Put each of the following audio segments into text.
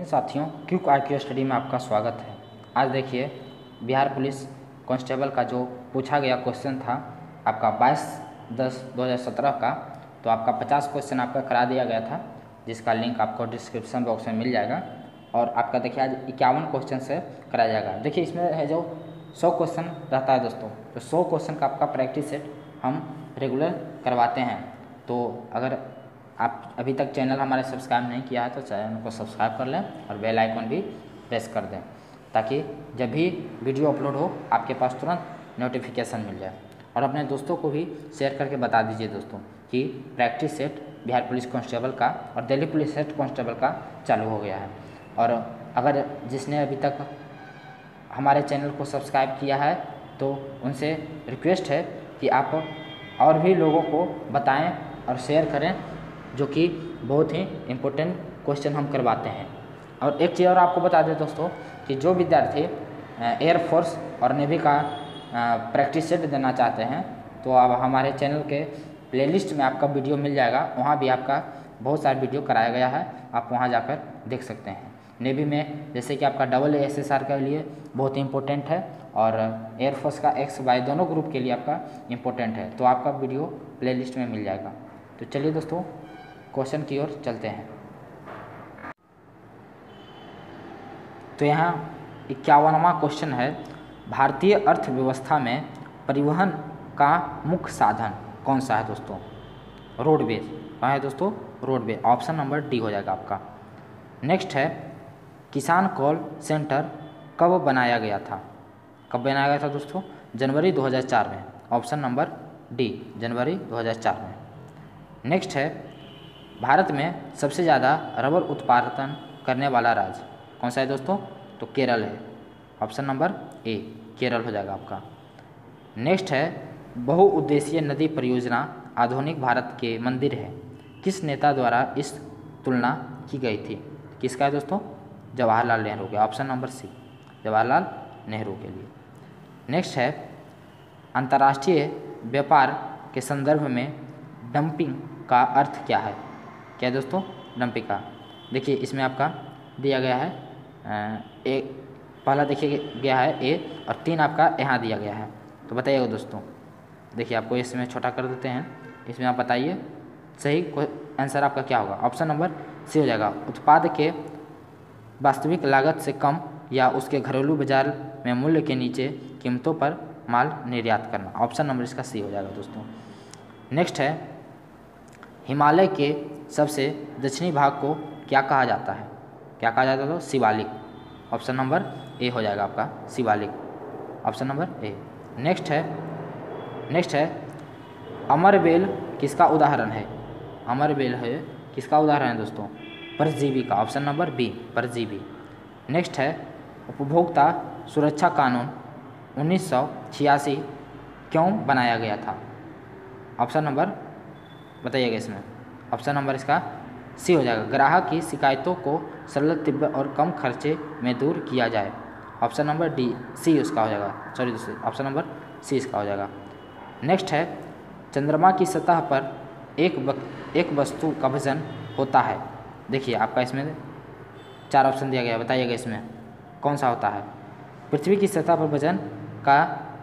साथियों, quick IQ study में आपका स्वागत है। आज देखिए बिहार पुलिस कांस्टेबल का जो पूछा गया क्वेश्चन था आपका 22/10/2017 का, तो आपका 50 क्वेश्चन आपका करा दिया गया था, जिसका लिंक आपको डिस्क्रिप्शन बॉक्स में मिल जाएगा। और आपका देखिए आज 51 क्वेश्चन से कराया जाएगा। देखिए इसमें है जो 100 क्वेश्चन रहता है दोस्तों, तो 100 क्वेश्चन का आपका प्रैक्टिस सेट हम रेगुलर करवाते हैं। तो अगर आप अभी तक चैनल हमारे सब्सक्राइब नहीं किया है तो चैनल को सब्सक्राइब कर लें और बेल आइकन भी प्रेस कर दें, ताकि जब भी वीडियो अपलोड हो आपके पास तुरंत नोटिफिकेशन मिल जाए। और अपने दोस्तों को भी शेयर करके बता दीजिए दोस्तों कि practice set Bihar police constable का और दिल्ली पुलिस सेट कांस्टेबल का चालू हो गया है। और अगर जिसने अभी तक हमारे चैनल को सब्सक्राइब किया है तो उनसे रिक्वेस्ट है कि आप और भी लोगों को बताएं और शेयर करें, जो कि बहुत ही इम्पोर्टेंट क्वेश्चन हम करवाते हैं। और एक चीज़ और आपको बता दें दोस्तों कि जो विद्यार्थी एयरफोर्स और नेवी का प्रैक्टिस सेट देना चाहते हैं, तो अब हमारे चैनल के प्लेलिस्ट में आपका वीडियो मिल जाएगा। वहाँ भी आपका बहुत सारा वीडियो कराया गया है, आप वहाँ जाकर देख सकते हैं। नेवी में जैसे कि आपका SSR के लिए बहुत ही इम्पोर्टेंट है और एयरफोर्स का XY दोनों ग्रुप के लिए आपका इम्पोर्टेंट है, तो आपका वीडियो प्लेलिस्ट में मिल जाएगा। तो चलिए दोस्तों क्वेश्चन की ओर चलते हैं। तो यहाँ 51वां क्वेश्चन है, भारतीय अर्थव्यवस्था में परिवहन का मुख्य साधन कौन सा है दोस्तों? रोडवेज। कहाँ है दोस्तों? रोडवेज। ऑप्शन नंबर डी हो जाएगा आपका। नेक्स्ट है, किसान कॉल सेंटर कब बनाया गया था? कब बनाया गया था दोस्तों? जनवरी 2004 में। ऑप्शन नंबर डी, जनवरी 2004 में। नेक्स्ट है, भारत में सबसे ज़्यादा रबर उत्पादन करने वाला राज्य कौन सा है दोस्तों? तो केरल है। ऑप्शन नंबर ए, केरल हो जाएगा आपका। नेक्स्ट है, बहुउद्देशीय नदी परियोजना आधुनिक भारत के मंदिर है, किस नेता द्वारा इस तुलना की गई थी? किसका है दोस्तों? जवाहरलाल नेहरू के। Option number C, Jawaharlal Nehru के लिए। नेक्स्ट है, अंतर्राष्ट्रीय व्यापार के संदर्भ में डंपिंग का अर्थ क्या है? क्या है दोस्तों? डंपिंग का देखिए इसमें आपका दिया गया है एक, पहला देखिए गया है ए और 3 आपका यहाँ दिया गया है। तो बताइएगा दोस्तों, देखिए आपको इसमें छोटा कर देते हैं, इसमें आप बताइए सही आंसर आपका क्या होगा। ऑप्शन नंबर सी हो जाएगा, उत्पाद के वास्तविक लागत से कम या उसके घरेलू बाजार में मूल्य के नीचे कीमतों पर माल निर्यात करना। ऑप्शन नंबर इसका सी हो जाएगा दोस्तों। नेक्स्ट है, हिमालय के सबसे दक्षिणी भाग को क्या कहा जाता है? क्या कहा जाता है तो? शिवालिक। ऑप्शन नंबर ए हो जाएगा आपका, Shivalik. Option number A. Next है, अमरबेल किसका उदाहरण है? अमरबेल है किसका उदाहरण है दोस्तों? परजीवी का। ऑप्शन नंबर बी, परजीवी। नेक्स्ट है, उपभोक्ता सुरक्षा कानून 1986 क्यों बनाया गया था? ऑप्शन नंबर बताइएगा इसमें। ऑप्शन नंबर इसका सी हो जाएगा, ग्राहक की शिकायतों को सरल, तीव्र और कम खर्चे में दूर किया जाए। ऑप्शन नंबर डी, सी उसका हो जाएगा, सॉरी दोस्तों, ऑप्शन नंबर सी इसका हो जाएगा। नेक्स्ट है, चंद्रमा की सतह पर एक वस्तु का वजन होता है। देखिए आपका इसमें 4 ऑप्शन दिया गया है, बताइएगा इसमें कौन सा होता है? पृथ्वी की सतह पर वजन का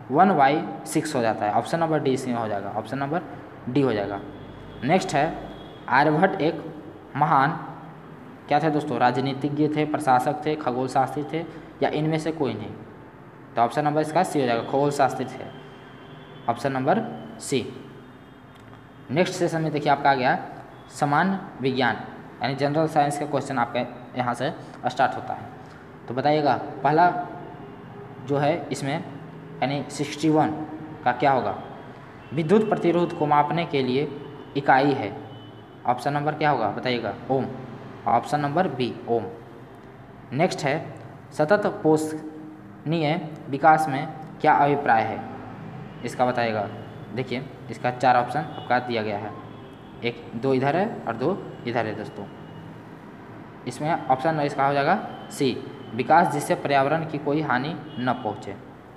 1/6 हो जाता है। ऑप्शन नंबर डी इसमें हो जाएगा, ऑप्शन नंबर डी हो जाएगा। नेक्स्ट है, आर्यभट्ट एक महान क्या थे दोस्तों? राजनीतिज्ञ थे, प्रशासक थे, खगोल शास्त्री थे, या इनमें से कोई नहीं? तो ऑप्शन नंबर इसका सी हो जाएगा, खगोल शास्त्री थे। Option number C. Next session में देखिए आपका आ गया सामान्य विज्ञान यानी जनरल साइंस का क्वेश्चन आपके यहाँ से स्टार्ट होता है। तो बताइएगा पहला जो है इसमें यानी 61 का क्या होगा? विद्युत प्रतिरोध को मापने के लिए इकाई है। ऑप्शन नंबर क्या होगा बताइएगा? Ohm. Option number B, ohm. Next है, सतत पोषणीय विकास में क्या अभिप्राय है? इसका बताइएगा। देखिए इसका 4 ऑप्शन आपका दिया गया है, 2 इधर है और 2 इधर है दोस्तों। इसमें ऑप्शन इसका हो जाएगा सी, विकास जिससे पर्यावरण की कोई हानि न पहुँचे।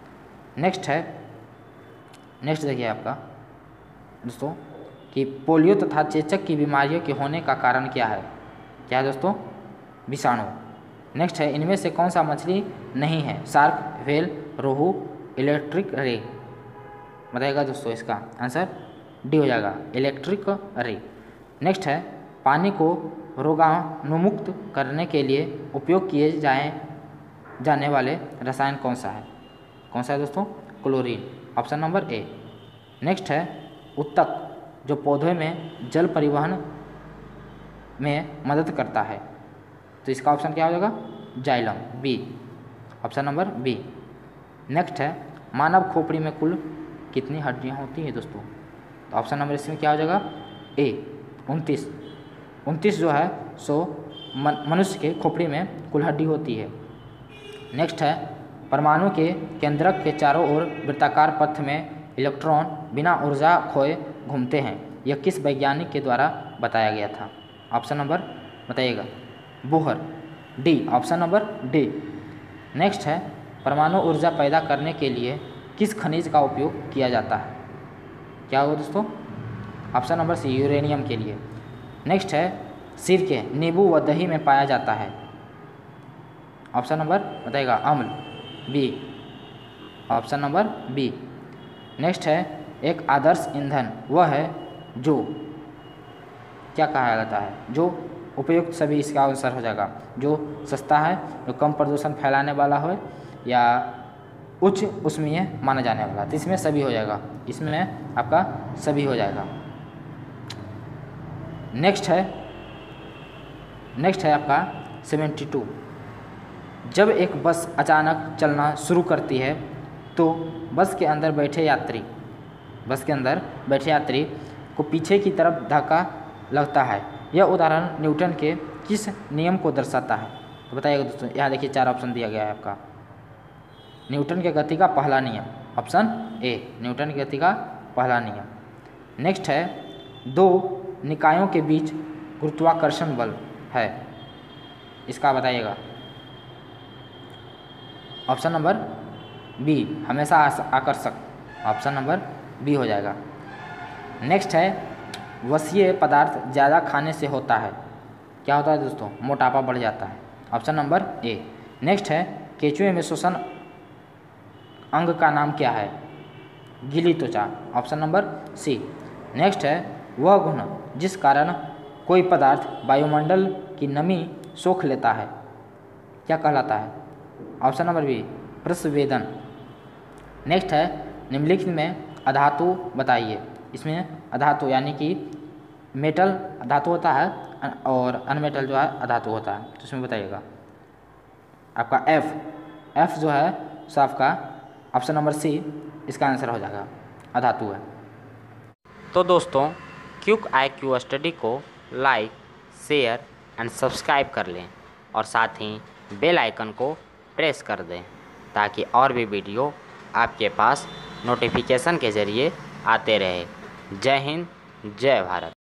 नेक्स्ट देखिए आपका दोस्तों कि पोलियो तथा चेचक की बीमारियों के होने का कारण क्या है? क्या है दोस्तों? विषाणु। नेक्स्ट है इनमें से कौन सा मछली नहीं है? शार्क, व्हेल, रोहू, इलेक्ट्रिक रे। बताइएगा दोस्तों, इसका आंसर डी हो जाएगा, इलेक्ट्रिक रे। नेक्स्ट है पानी को रोगाणुमुक्त करने के लिए उपयोग किए जाने वाले रसायन कौन सा है? कौन सा है दोस्तों? Chlorine, option number A. Next है उत्तक जो पौधे में जल परिवहन में मदद करता है, तो इसका ऑप्शन क्या हो जाएगा? Xylem, B, option number B. Next है मानव खोपड़ी में कुल कितनी हड्डियां होती हैं दोस्तों? तो ऑप्शन नंबर इसमें क्या हो जाएगा? ए, 29। 29 जो है सो मनुष्य के खोपड़ी में कुल हड्डी होती है। नेक्स्ट है परमाणु के केंद्रक के चारों ओर वृत्ताकार पथ में इलेक्ट्रॉन बिना ऊर्जा खोए घूमते हैं, यह किस वैज्ञानिक के द्वारा बताया गया था? ऑप्शन नंबर बताइएगा, Bohr, D, option number D. Next है परमाणु ऊर्जा पैदा करने के लिए किस खनिज का उपयोग किया जाता है? क्या होगा दोस्तों? ऑप्शन नंबर सी, यूरेनियम के लिए। नेक्स्ट है सिरके नींबू व दही में पाया जाता है, ऑप्शन नंबर बताइएगा, अम्ल, B, option number B. Next है एक आदर्श ईंधन वह है जो क्या कहा जाता है? जो उपयुक्त, सभी इसका आंसर हो जाएगा, जो सस्ता है, जो कम प्रदूषण फैलाने वाला हो या उच्च ऊष्मीय माना जाने वाला, तो इसमें सभी हो जाएगा, इसमें आपका सभी हो जाएगा। नेक्स्ट है आपका 72। जब एक बस अचानक चलना शुरू करती है तो बस के अंदर बैठे यात्री को पीछे की तरफ धक्का लगता है, यह उदाहरण न्यूटन के किस नियम को दर्शाता है? तो बताइएगा दोस्तों, यहाँ देखिए 4 ऑप्शन दिया गया है आपका। न्यूटन के गति का पहला नियम, ऑप्शन ए, न्यूटन की गति का पहला नियम। नेक्स्ट है 2 निकायों के बीच गुरुत्वाकर्षण बल है, इसका बताइएगा, ऑप्शन नंबर बी, हमेशा आकर्षक, ऑप्शन नंबर बी हो जाएगा। नेक्स्ट है वसीय पदार्थ ज़्यादा खाने से होता है, क्या होता है दोस्तों? मोटापा बढ़ जाता है, ऑप्शन नंबर ए। नेक्स्ट है केंचुए में श्वसन अंग का नाम क्या है? गीली त्वचा, ऑप्शन नंबर सी। नेक्स्ट है वह गुण जिस कारण कोई पदार्थ वायुमंडल की नमी सोख लेता है, क्या कहलाता है? ऑप्शन नंबर बी, प्रस्वेदन। नेक्स्ट है निम्नलिखित में अधातु बताइए, इसमें अधातु यानी कि मेटल धातु होता है और अनमेटल जो है अधातु होता है, तो इसमें बताइएगा आपका एफ जो है सो आपका ऑप्शन नंबर सी इसका आंसर हो जाएगा, अधातु है। तो दोस्तों क्विक IQ स्टडी को लाइक, शेयर एंड सब्सक्राइब कर लें और साथ ही बेल आइकन को प्रेस कर दें ताकि और भी वीडियो आपके पास नोटिफिकेशन के ज़रिए आते रहे। जय हिंद, जय भारत।